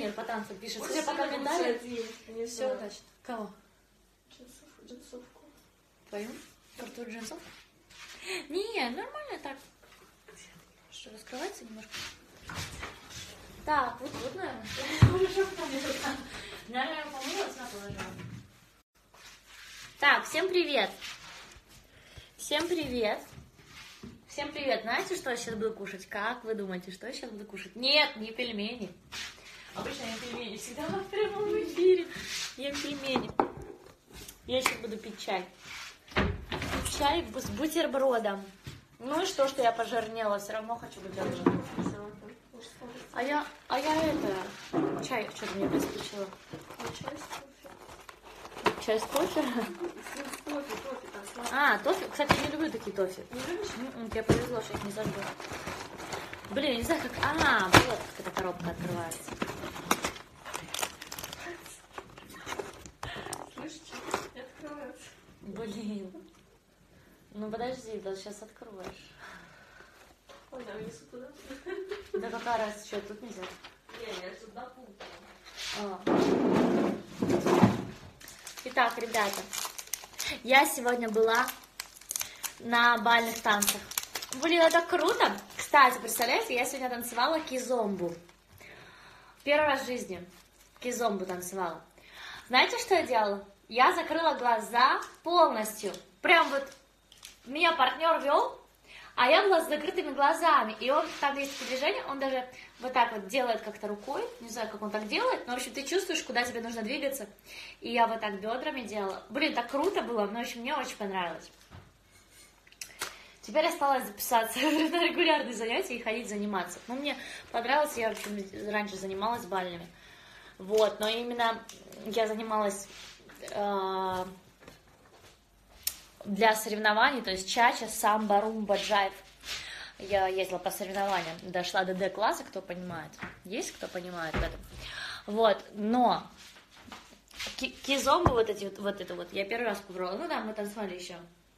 тренер по танцам пишет. Судя по комментариям, все удачно. Кого? Джинсовку. Твою? Крутую джинсовку? Не, нормально так. Что, раскрывается немножко? Так, вот, наверное. Наверное, помылась, на положила. Так, всем привет. Всем привет. Всем привет. Знаете, что я сейчас буду кушать? Как вы думаете, что я сейчас буду кушать? Нет, не пельмени. Обычно я пельмени всегда в прямом эфире. Ем пельмени. Я сейчас буду пить чай. Чай с бутербродом. Ну и что я пожирнела? Все равно хочу бутерброд. А я это... Чай что-то мне приспичило. Чай с кофе? А, тофи? Кстати, я не люблю такие тофи. Не любишь? Тебе повезло, что их не зажгла. Блин, не знаю, как... вот как эта коробка открывается. Слышите? Не открывается. Блин. Ну подожди, да сейчас откроешь. Ой, да, внесу туда. Да какая разница, что тут нельзя? Я тут допутала. Итак, ребята, я сегодня была на бальных танцах. Блин, это круто. Кстати, представляете, я сегодня танцевала кизомбу. Первый раз в жизни кизомбу танцевала. Знаете, что я делала? Я закрыла глаза полностью. Прям вот меня партнер вел, а я была с закрытыми глазами. И он, там есть движение, он даже вот так вот делает как-то рукой. Не знаю, как он так делает, но, в общем, ты чувствуешь, куда тебе нужно двигаться. И я вот так бедрами делала. Блин, так круто было, но, в общем, мне очень понравилось. Теперь осталось записаться на регулярные занятия и ходить заниматься. Ну, мне понравилось, я, в общем, раньше занималась бальными. Вот, но именно я занималась для соревнований, то есть чача, самбо, румба, джайв. Я ездила по соревнованиям, дошла до D-класса, кто понимает. Есть кто понимает в этом? Вот, но кизомбу вот это вот, я первый раз попробовала. Ну да, мы танцевали еще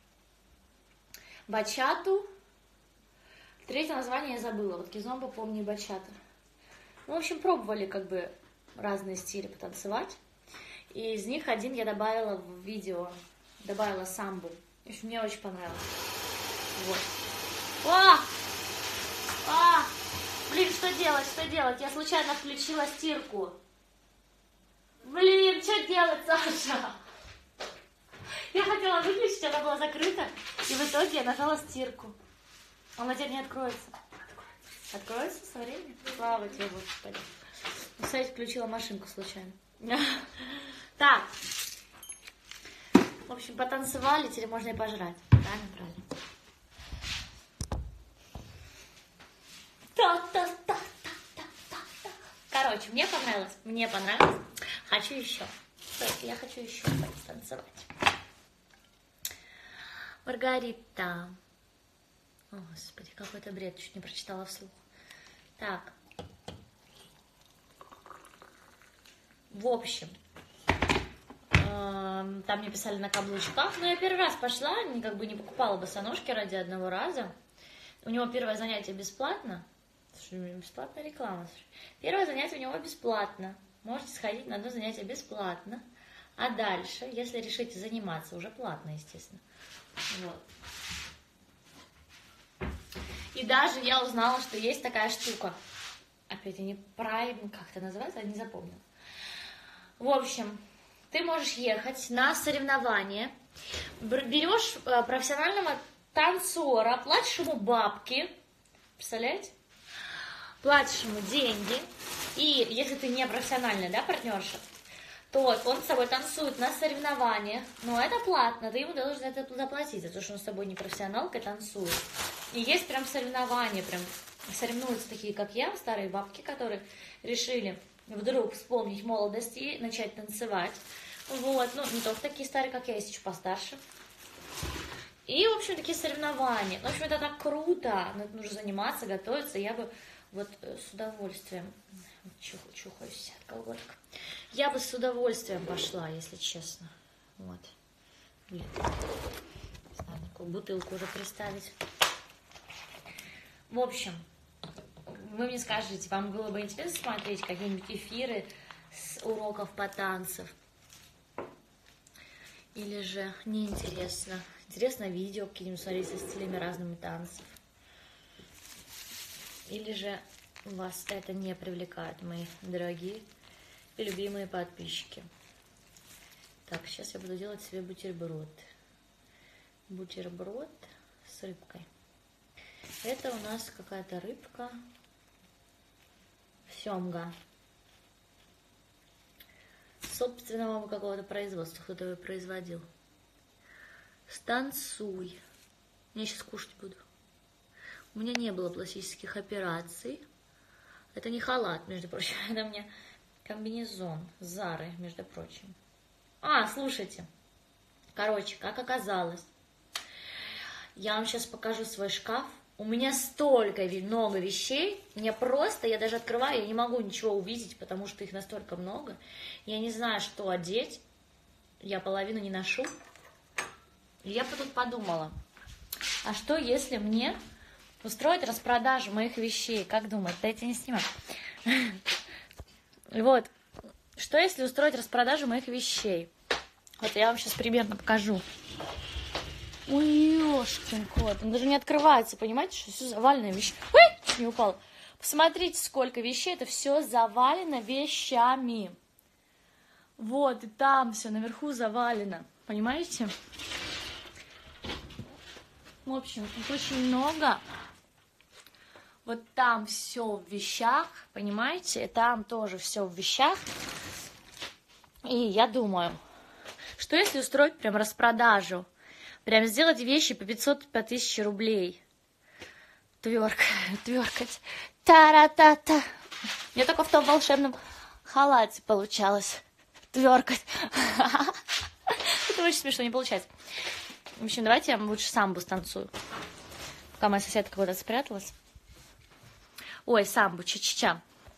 бачату. Третье название я забыла. Вот кизомба, помню, и бачата. Ну, в общем, пробовали как бы разные стили потанцевать. И из них один я добавила в видео. Добавила самбу. В общем, мне очень понравилось. Вот. Блин, что делать? Я случайно включила стирку. Блин, что делать, Саша? Я хотела выключить, она была закрыта. И в итоге я нажала стирку. Она теперь не откроется. Откроется со временем? Слава тебе, Господи. Кстати, включила машинку случайно. Так. В общем, потанцевали, теперь можно и пожрать. Правильно? Короче, мне понравилось. Хочу еще. Я хочу еще танцевать. Маргарита. О, Господи, какой-то бред, чуть не прочитала вслух. Так. В общем, там мне писали на каблучках, но я первый раз пошла, как бы не покупала босоножки ради одного раза. У него первое занятие бесплатно. Слушай, у него бесплатная реклама. Слушай. Первое занятие у него бесплатно. Можете сходить на одно занятие бесплатно. А дальше, если решите заниматься, уже платно, естественно. Вот. И даже я узнала, что есть такая штука. Опять я не Prime, как это называется, я не запомнила. В общем, ты можешь ехать на соревнования, берешь профессионального танцора, платишь ему бабки, представляете? Платишь ему деньги, и если ты не профессиональная, да, партнерша, то он с тобой танцует на соревнованиях, но это платно, ты ему должен за это заплатить, за то, что он с тобой не профессионалкой танцует. И есть прям соревнования, прям соревнуются такие, как я, старые бабки, которые решили вдруг вспомнить молодость и начать танцевать. Вот, ну, не только такие старые, как я, есть еще постарше. И, в общем, такие соревнования. Ну, в общем, это так круто, но это нужно заниматься, готовиться. Я бы вот с удовольствием, чухаюсь от колготок, я бы с удовольствием пошла, если честно. Вот. Блин. Надо такую бутылку уже приставить. В общем, вы мне скажите, вам было бы интересно смотреть какие-нибудь эфиры с уроков по танцам? Или же неинтересно? Интересно видео какие-нибудь смотреть со стилями разными танцев? Или же вас это не привлекает, мои дорогие и любимые подписчики? Так, сейчас я буду делать себе бутерброд. Бутерброд с рыбкой. Это у нас какая-то рыбка. Семга. Собственного какого-то производства. Кто-то его производил. Станцуй. Я сейчас кушать буду. У меня не было пластических операций. Это не халат, между прочим. Это у меня комбинезон Зары, между прочим. Слушайте. Короче, как оказалось. Я вам сейчас покажу свой шкаф. У меня столько много вещей. Я даже открываю, я не могу ничего увидеть, потому что их настолько много. Я не знаю, что одеть. Я половину не ношу. И я тут подумала, а что если мне устроить распродажу моих вещей? Как думаете? Дайте не снимать. Вот. Что если устроить распродажу моих вещей? Вот я вам сейчас примерно покажу. Ой, ёшкин кот, он даже не открывается, понимаете, что все завалено вещами. Ой, чуть не упал. Посмотрите, сколько вещей, это все завалено вещами. Вот, и там все наверху завалено, понимаете? В общем, тут очень много. Вот там все в вещах, понимаете, и там тоже все в вещах. И я думаю, что если устроить прям распродажу, прям сделать вещи по 500, по 1000 рублей. Тверкать. Та-ра-та-та. Мне только в том волшебном халате получалось тверкать. Это очень смешно, не получается. В общем, давайте я лучше самбу станцую. Пока моя соседка куда-то спряталась. Ой, самбу, ча-ча-ча.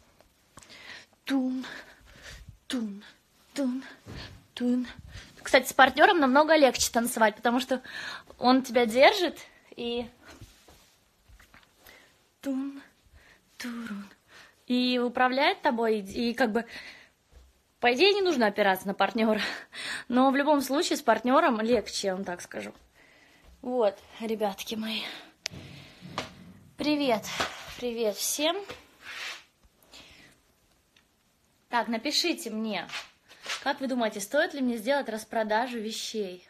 Тун, тун, тун, тун. Кстати, с партнером намного легче танцевать, потому что он тебя держит и тун, турун, и управляет тобой, и как бы, по идее, не нужно опираться на партнера, но в любом случае с партнером легче, я вам так скажу. Вот, ребятки мои. Привет, привет всем. Так, напишите мне. Как вы думаете, стоит ли мне сделать распродажу вещей?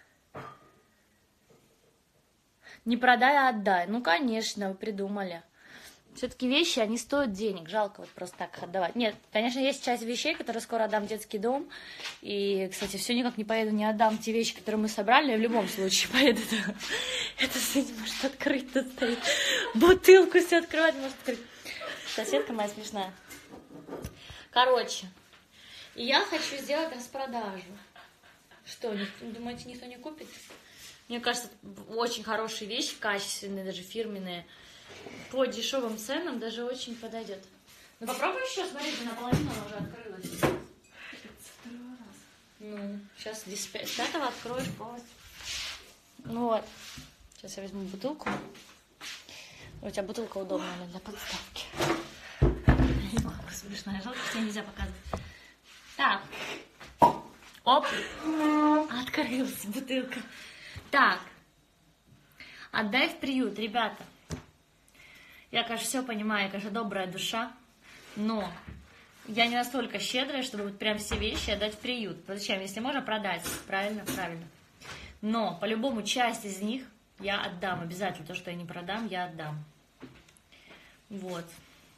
Не продай, а отдай. Ну, конечно, вы придумали. Все-таки вещи, они стоят денег. Жалко вот просто так их отдавать. Нет, конечно, есть часть вещей, которые скоро отдам в детский дом. И, кстати, все никак не поеду, не отдам те вещи, которые мы собрали. Я в любом случае поеду. Это все не может открыть, тут стоит. Бутылку все открывать может открыть. Соседка моя смешная. Короче. И я хочу сделать распродажу. Что, думаете, никто не купит? Мне кажется, очень хорошие вещи, качественные, даже фирменные. По дешевым ценам даже очень подойдет. Ну попробуй еще, смотрите, наполовину она уже открылась. Второй раз. Ну, сейчас здесь 5-го откроешь полностью. Ну вот. Сейчас я возьму бутылку. У тебя бутылка удобная для подставки. Смешная, жалко, тебе нельзя показывать. Так, оп, открылась бутылка. Так, отдай в приют, ребята. Я, конечно, все понимаю, я, конечно, добрая душа, но я не настолько щедрая, чтобы вот прям все вещи отдать в приют. Зачем? Если можно продать, правильно? Правильно. Но по-любому часть из них я отдам обязательно. То, что я не продам, я отдам. Вот.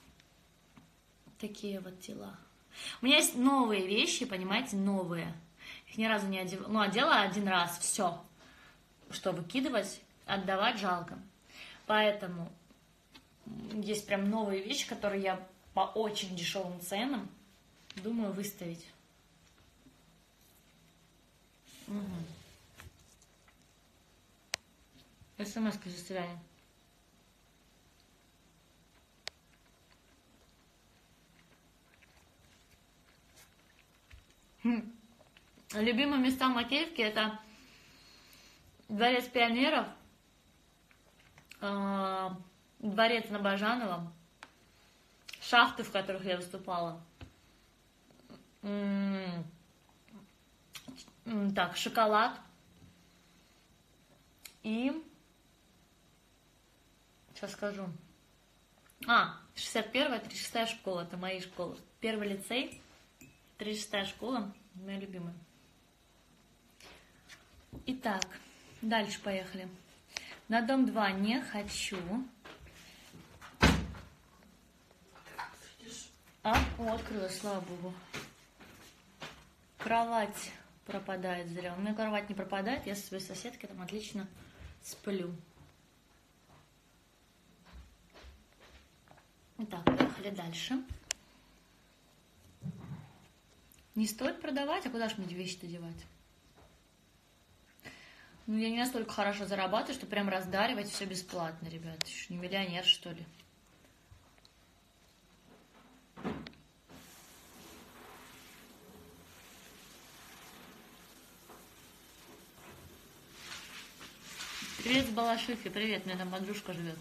Такие вот дела. У меня есть новые вещи, понимаете, новые. Их ни разу не одевала. Ну, одела один раз, все. Что выкидывать, отдавать жалко. Поэтому есть прям новые вещи, которые я по очень дешевым ценам думаю выставить. Угу. СМС-ка за свидание. Любимые места в Макеевке — это Дворец пионеров, Дворец на Бажанова, шахты, в которых я выступала. Так, шоколад. И... Сейчас скажу. 61-я, 36-я школа. Это мои школы. Первый лицей, 36-я школа. Моя любимая. Итак, дальше поехали. На дом 2 не хочу. Открылась, слава богу. Кровать пропадает зря. У меня кровать не пропадает, я со своей соседкой там отлично сплю. Итак, поехали дальше. Не стоит продавать, а куда же мне вещи-то девать? Ну, я не настолько хорошо зарабатываю, что прям раздаривать все бесплатно, ребят. Еще не миллионер, что ли? Привет с Балашихи, привет, у меня там подружка живет.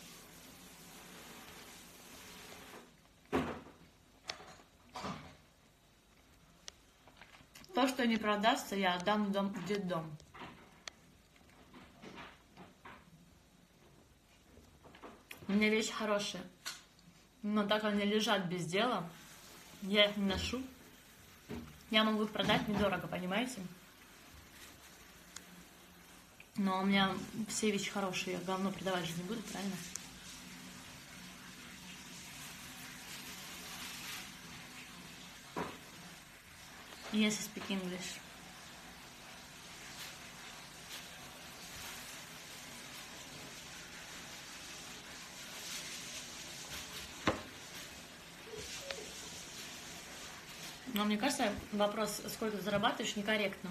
То, что не продастся, я отдам в детдом. У меня вещи хорошие, но так они лежат без дела, я их не ношу. Я могу их продать недорого, понимаете? Но у меня все вещи хорошие, я говно продавать же не буду, правильно? Yes, I speak English. Но мне кажется, вопрос, сколько ты зарабатываешь, некорректным.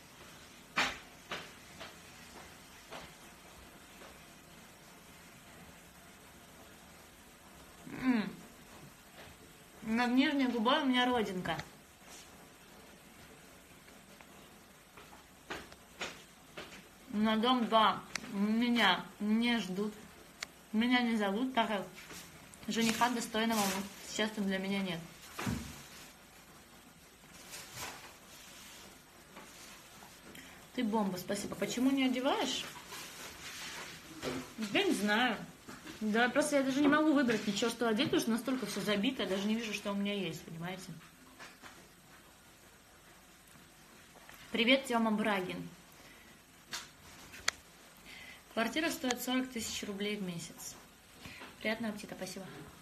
Над нижней губой у меня родинка. На дом 2 меня не ждут. Меня не зовут, так как жениха достойного сейчас там для меня нет. Ты бомба, спасибо. Почему не одеваешь? Я не знаю. Да, просто я даже не могу выбрать ничего, что одеть, потому что настолько все забито, я даже не вижу, что у меня есть, понимаете? Привет, Тёма Брагин. Квартира стоит 40 тысяч рублей в месяц. Приятного аппетита, спасибо.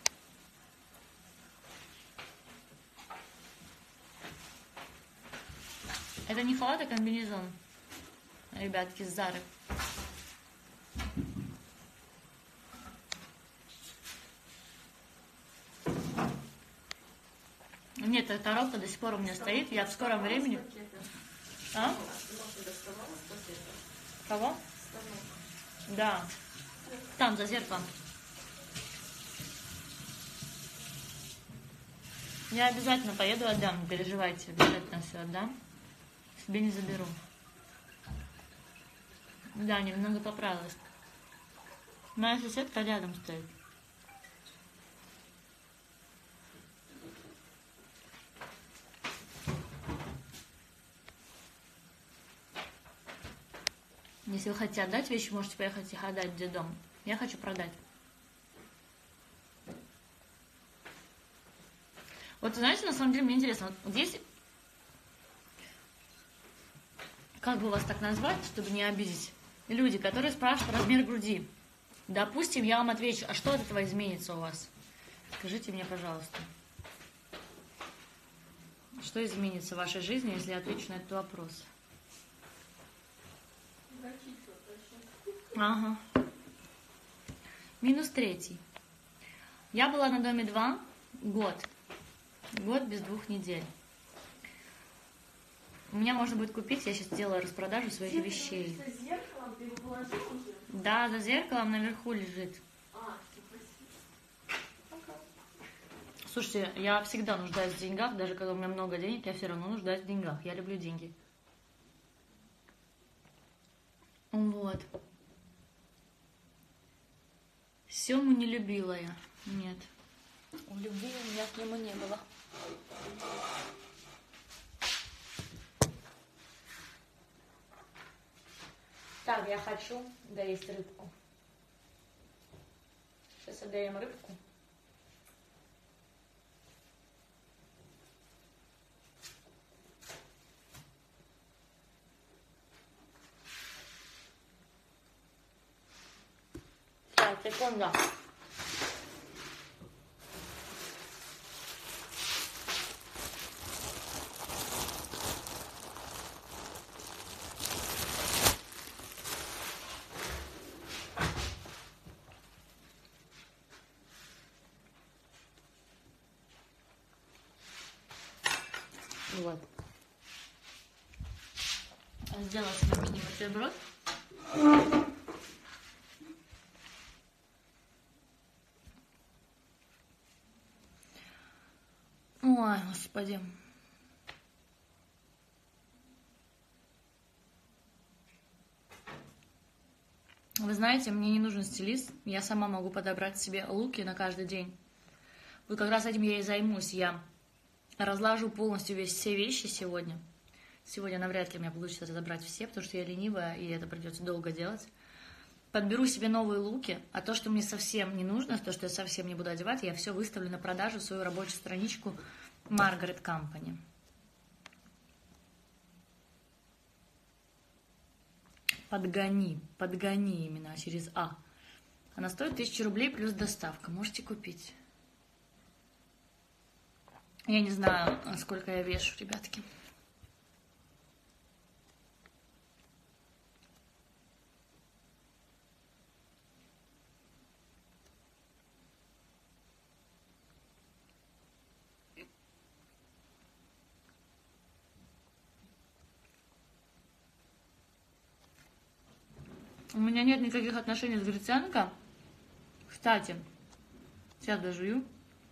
Это не халат, а комбинезон. Ребятки, с Зары. Нет, эта коробка до сих пор у меня стоит. Я в скором времени... А? Кого? Да. Там, за зеркалом. Я обязательно поеду, отдам, не переживайте. Обязательно все отдам. Себе не заберу. Да, немного поправилась. Моя соседка рядом стоит. Если вы хотите отдать вещи, можете поехать их отдать в детдом. Я хочу продать. Вот, знаете, на самом деле мне интересно, вот здесь, как бы вас так назвать, чтобы не обидеть, люди, которые спрашивают размер груди. Допустим, я вам отвечу, а что от этого изменится у вас? Скажите мне, пожалуйста. Что изменится в вашей жизни, если я отвечу на этот вопрос? Ага. -3. Я была на доме 2 год. Год без 2 недель. У меня можно будет купить, я сейчас делаю распродажу своих вещей. За зеркалом ты его положил уже? Да, за зеркалом наверху лежит. Слушайте, я всегда нуждаюсь в деньгах, даже когда у меня много денег, я все равно нуждаюсь в деньгах. Я люблю деньги. Вот. Сему не любила я. Нет. Любви у меня к нему не было. Так, я хочу доесть рыбку. Сейчас отдаем рыбку. Так, секунда. Вот. Сделала себе мини-бутерброд. Ой, господи. Вы знаете, мне не нужен стилист. Я сама могу подобрать себе луки на каждый день. Вот как раз этим я и займусь. Я разложу полностью все вещи сегодня. Сегодня навряд ли у меня получится разобрать все, потому что я ленивая, и это придется долго делать. Подберу себе новые луки, а то, что мне совсем не нужно, то, что я совсем не буду одевать, я все выставлю на продажу в свою рабочую страничку Margaret Company. Подгони именно через А. Она стоит 1000 рублей плюс доставка. Можете купить. Я не знаю, сколько я вешу, ребятки. У меня нет никаких отношений с Гриценко. Кстати, сейчас дожую.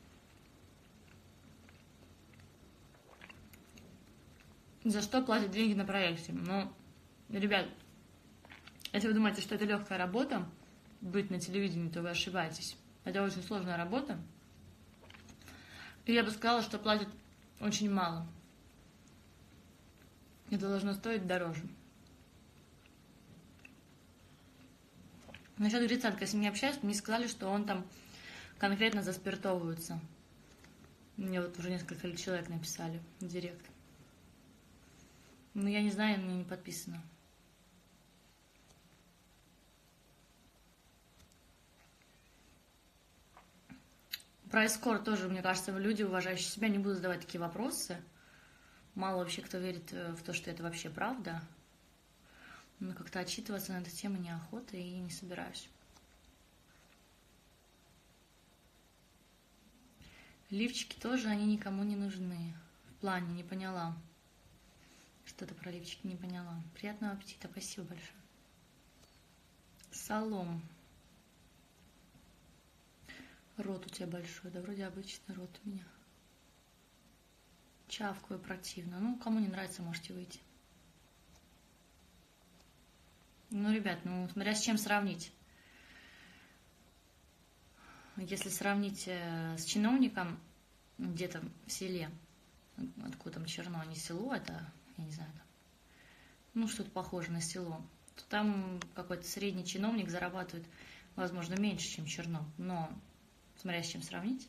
За что платят деньги на проекте? Ну, ребят, если вы думаете, что это легкая работа, быть на телевидении, то вы ошибаетесь. Это очень сложная работа. И я бы сказала, что платят очень мало. Это должно стоить дороже. Насчет Гриценко, если не общаюсь, мне сказали, что он там конкретно заспиртовывается. Мне вот уже несколько человек написали в директ. Но я не знаю, мне не подписано. Про эскорт тоже, мне кажется, люди, уважающие себя, не будут задавать такие вопросы. Мало вообще кто верит в то, что это вообще правда. Но как-то отчитываться на эту тему неохота и не собираюсь. Лифчики тоже, они никому не нужны. В плане, не поняла. Что-то про лифчики не поняла. Приятного аппетита, спасибо большое. Салом. Рот у тебя большой, да вроде обычный рот у меня. Чавкаю противно. Ну, кому не нравится, можете выйти. Ну, ребят, ну, смотря с чем сравнить. Если сравнить с чиновником где-то в селе, откуда там Черно, а не село, это, я не знаю, там, ну, что-то похоже на село, то там какой-то средний чиновник зарабатывает, возможно, меньше, чем Черно, но смотря с чем сравнить.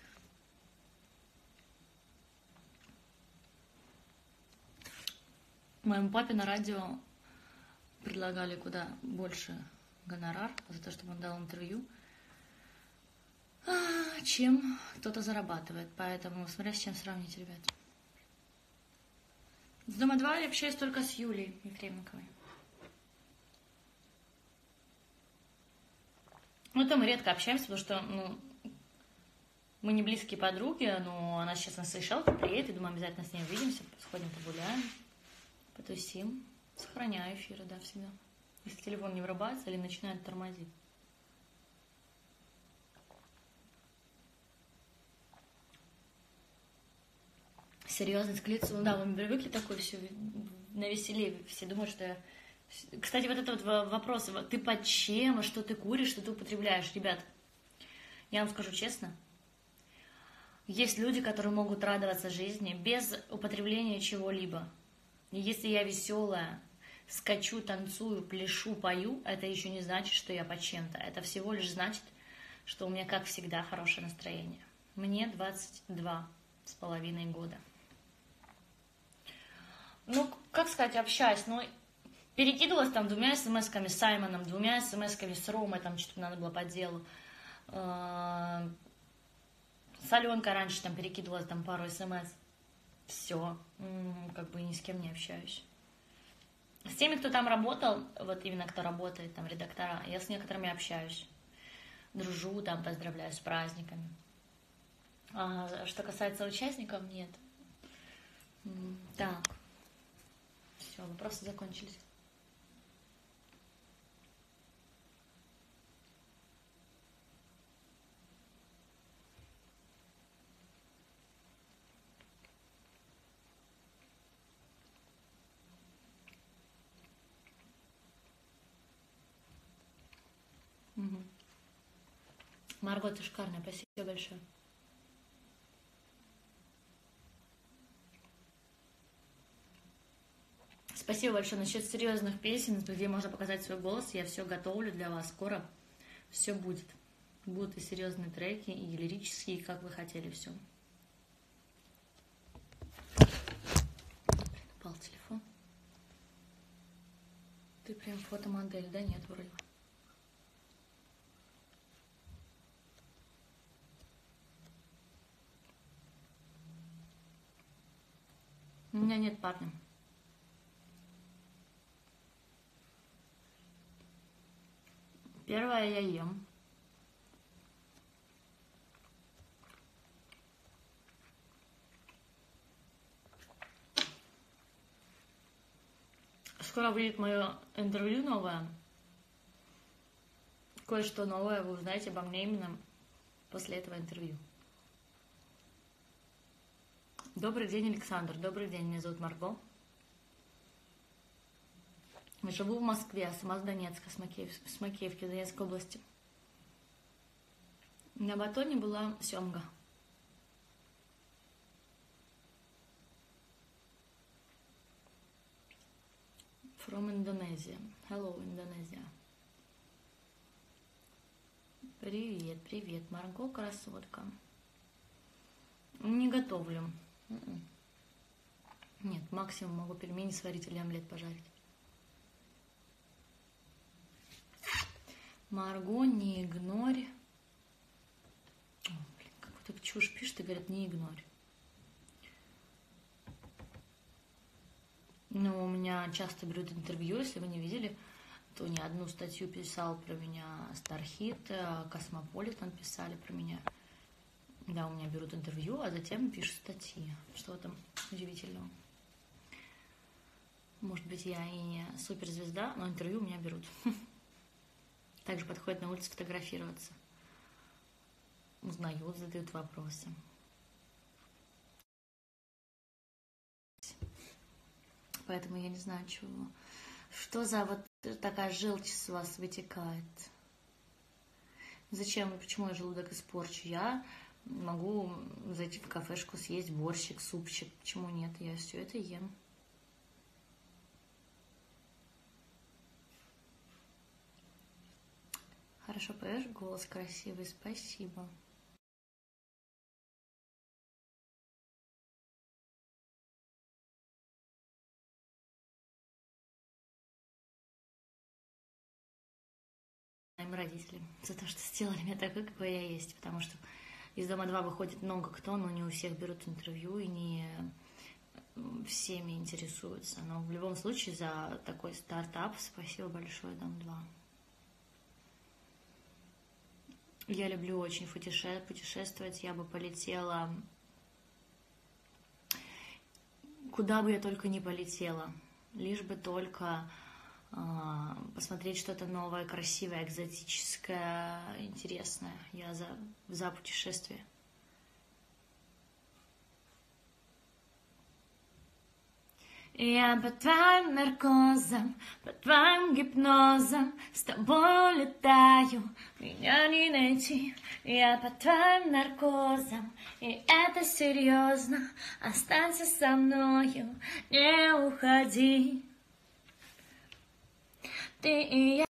Моему папе на радио предлагали куда больше гонорар за то, чтобы он дал интервью, чем кто-то зарабатывает. Поэтому смотря с чем сравнить, ребят. С Дома-2 я общаюсь только с Юлией Ефременковой. Ну, это мы редко общаемся, потому что, ну, мы не близкие подруги, но она сейчас на Сейшелке приедет, и думаю, обязательно с ней увидимся, сходим погуляем, потусим. Сохраняю эфиры, да, всегда. Если телефон не врубается или начинает тормозить. Серьезность к лицу. Ну да, мы привыкли такое все навеселее. Все думают, что я... Кстати, вот этот вот вопрос. Ты под чем? Что ты куришь? Что ты употребляешь? Ребят, я вам скажу честно. Есть люди, которые могут радоваться жизни без употребления чего-либо. И если я веселая, скачу, танцую, пляшу, пою, это еще не значит, что я под чем-то. Это всего лишь значит, что у меня, как всегда, хорошее настроение. Мне 22,5 года. Ну, как сказать, общаюсь, но перекидывалась там 2 смс-ками с Саймоном, 2 смс-ками с Ромой, там что-то надо было по делу. С Аленкой раньше там перекидывалась там пару смс. Все, как бы ни с кем не общаюсь. С теми, кто там работал, вот именно кто работает, там редактора, я с некоторыми общаюсь. Дружу, там поздравляю с праздниками. А что касается участников, нет. Так. Все, вопросы закончились. Угу. Марго, ты шикарная, спасибо большое. Спасибо большое. Насчет серьезных песен, где можно показать свой голос, я все готовлю для вас. Скоро все будет. Будут и серьезные треки, и лирические, как вы хотели, все. Упал телефон. Ты прям фотомодель, да? Нет, вроде. У меня нет парня. Первое, я ем. Скоро выйдет мое интервью новое. Кое-что новое вы узнаете обо мне именно после этого интервью. Добрый день, Александр. Добрый день, меня зовут Марго. Живу в Москве, сама с Донецка, с Макеевки, Донецкой области. На батоне была семга. From Indonesia. Hello, Indonesia. Привет, привет, Марго, красотка. Не готовлю. Нет, максимум могу пельмени сварить или омлет пожарить. Марго, не игнорь. О, блин, какую-то чушь пишет и говорят, не игнорь. Ну, у меня часто берут интервью, если вы не видели, то не одну статью писал про меня Стархит, Космополитен писали про меня. Да, у меня берут интервью, а затем пишут статьи. Что там удивительного? Может быть, я и не суперзвезда, но интервью у меня берут. Также подходят на улице фотографироваться. Узнают, задают вопросы. Поэтому я не знаю, чего. Что за вот такая желчь с вас вытекает? Зачем, почему я желудок испорчу? Я могу зайти в кафешку, съесть борщик, супчик. Почему нет? Я все это ем. Хорошо поешь, голос красивый, спасибо. Моим родителям за то, что сделали меня такой, какой я есть, потому что из Дома 2 выходит много кто, но не у всех берут интервью и не всеми интересуются. Но в любом случае за такой стартап спасибо большое, Дом 2. Я люблю очень путешествовать, я бы полетела, куда бы я только не полетела, лишь бы только посмотреть что-то новое, красивое, экзотическое, интересное. Я за путешествие. Я под твоим наркозом, под твоим гипнозом с тобой летаю, меня не найти. Я под твоим наркозом, и это серьезно. Останься со мною, не уходи. Ты и я.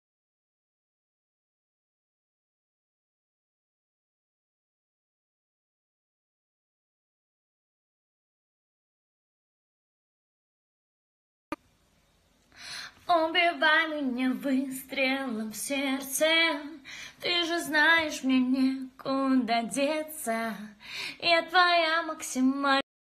Убивай меня выстрелом в сердце. Ты же знаешь, мне некуда деться. Я твоя максимальная.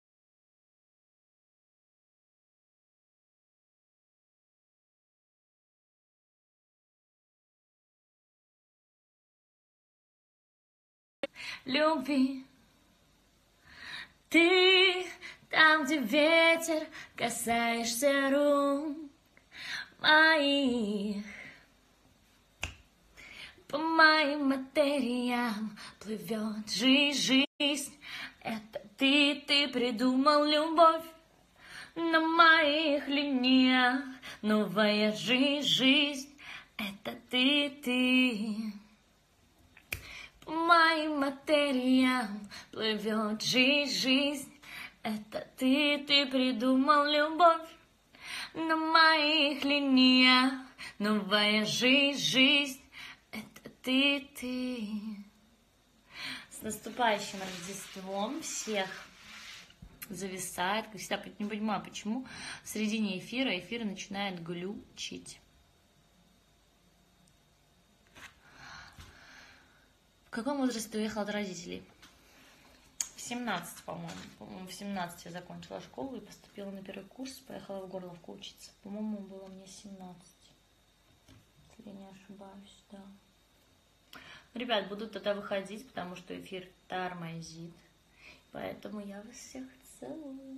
Любви. Ты там, где ветер, касаешься рук моих. По моим материям плывет жизнь. Это ты придумал любовь на моих линиях. Новая жизнь. Это ты. По моим материям плывет жизнь. Это ты придумал любовь на моих линиях. Новая жизнь. Это ты. С наступающим Рождеством всех. Зависает, как всегда, не понимаю, почему в середине эфир начинает глючить. В каком возрасте ты уехала от родителей? В 17, по-моему. По-моему, в 17 я закончила школу и поступила на первый курс, поехала в Горловку учиться. По-моему, было мне 17. Если я не ошибаюсь, да. Ребят, буду тогда выходить, потому что эфир тормозит. Поэтому я вас всех целую.